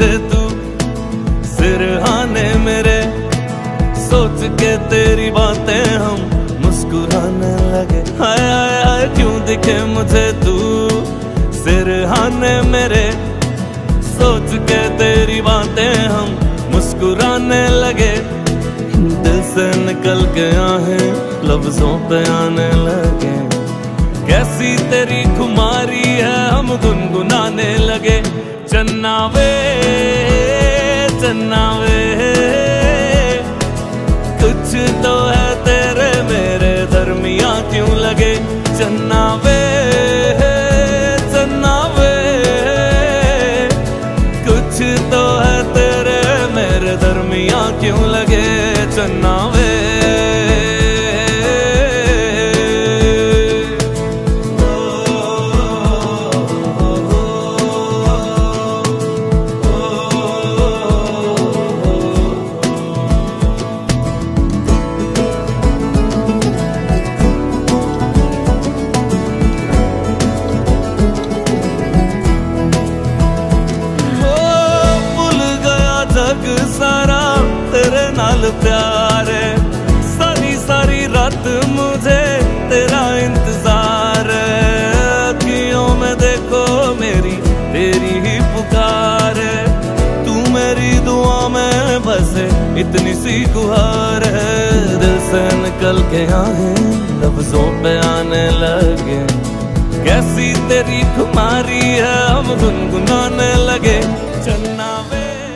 मुझे तू सिरहाने मेरे, सोच के तेरी बातें हम मुस्कुराने लगे। हाय हाय हाय क्यों दिखे मुझे तू सिरहाने मेरे, सोच के तेरी बातें हम मुस्कुराने लगे। दिल से निकल के आहें लफ्जों पे आने लगे। कैसी तेरी खुमारी है हम गुनगुनाने लगे। चन्ना वे चन्ना वे, कुछ तो है तेरे मेरे दरमियां क्यों लगे। चन्ना वे चन्ना वे, कुछ तो है तेरे मेरे दरमियां क्यों लगे। चन्ना वे सारा तेरे नाल प्यार है, सारी सारी रात मुझे तेरा इंतजार है। अखियों में देखो मेरी तेरी ही पुकार है, तू मेरी दुआ में बसे इतनी सी गुहार है। दिल से निकल के आहें लफ्जों पे आने लगे। कैसी तेरी खुमारी है हम गुनगुनाने लगे। चन्ना वे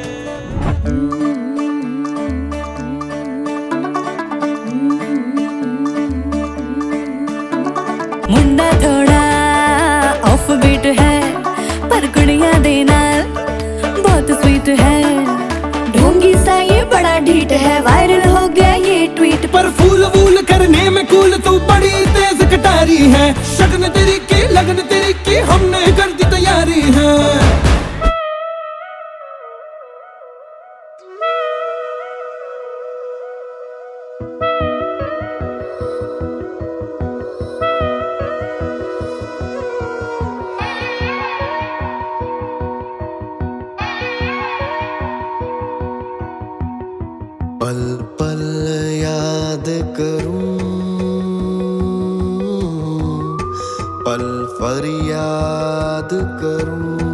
मुंडा थोड़ा ऑफ बीट है, पर कुड़ियां दे नाल बहुत स्वीट है। ढोंगी सा ये बड़ा ढीठ है, वायरल हो गया ये ट्वीट। पर फूल वूल करने में कूल तू बड़ी तेज कटारी है। शगन तेरी की लगन तेरी की हमने कर दी तैयारी है। पल पल याद करूं, पल फरियाद करूं।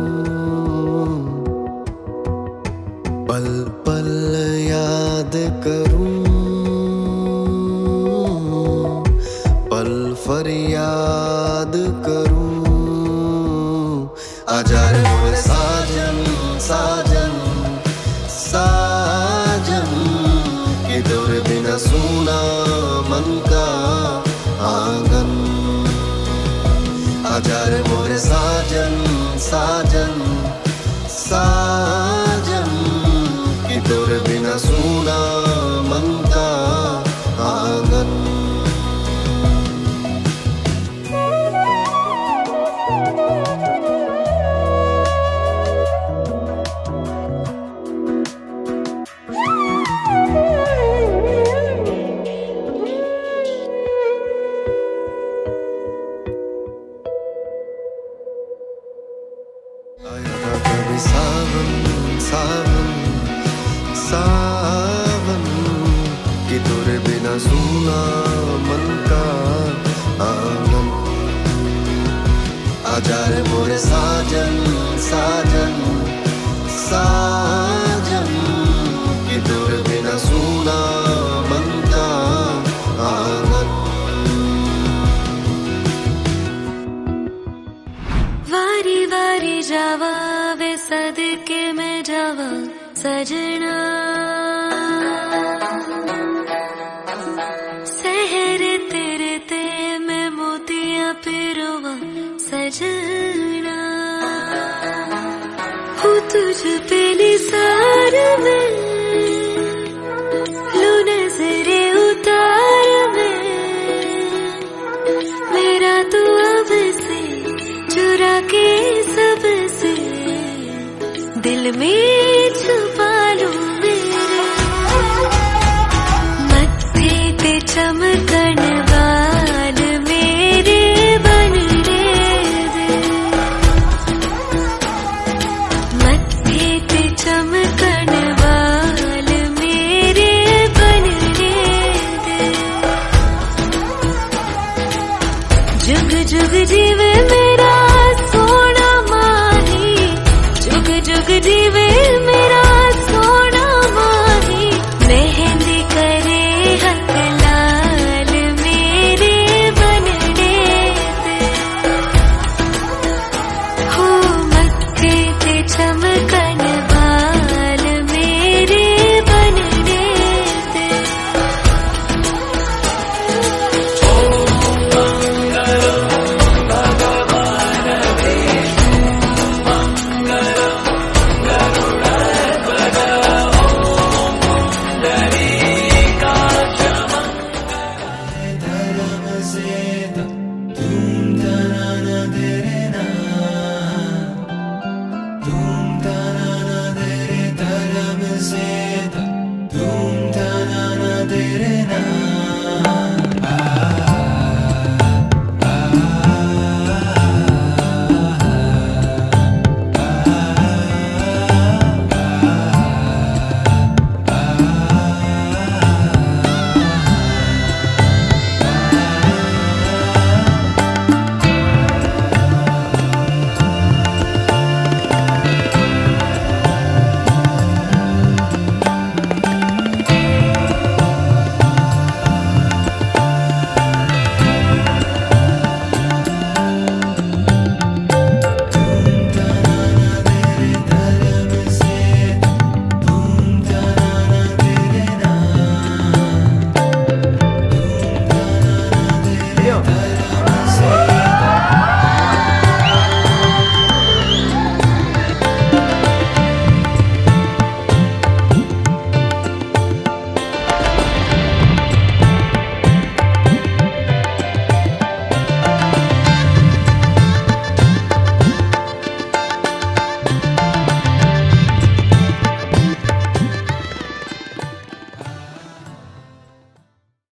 पल पल याद करूं, पल फरियाद करूं। आजा रे मोरे साजन साजन साजन, कि तेरे बिना सुना मन का आंगन। आजा रे मोरे साजन साजन साजन, कि तेरे बिना सुना मन का आंगन। आया था कभी सावन सावन सावन, कि तेरे बिना सुना मन का आंगन। आजा रे मोरे साजन साजन साजन, कि तेरे बिना सुना मन का आंगन। वारी वारी जावा वे सदके में जावा सजना। सहरे तेरे ते में मोतियां पिरोवा सजना। हो तुझ पे निसार में लो नजरे उतार में, मेरा तो अब से चुरा के सबसे दिल में छुप